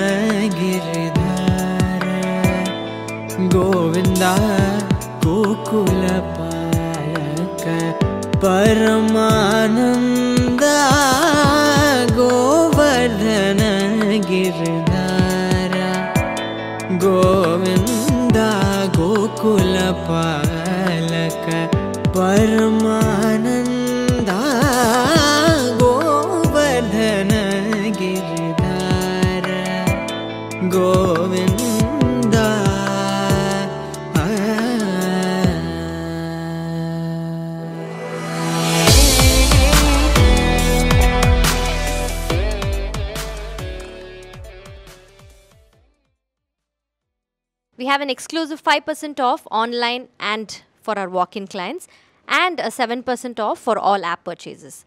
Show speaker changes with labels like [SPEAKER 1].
[SPEAKER 1] गिरधर गोविंदा गोकुल पालक परमानंद गोवर्धन गिरधर गोविंदा गोकुल पालक परमानंद Govardhan Girdhar Govinda
[SPEAKER 2] We have an exclusive 5% off online and for our walk-in clients and a 7% off for all app purchases.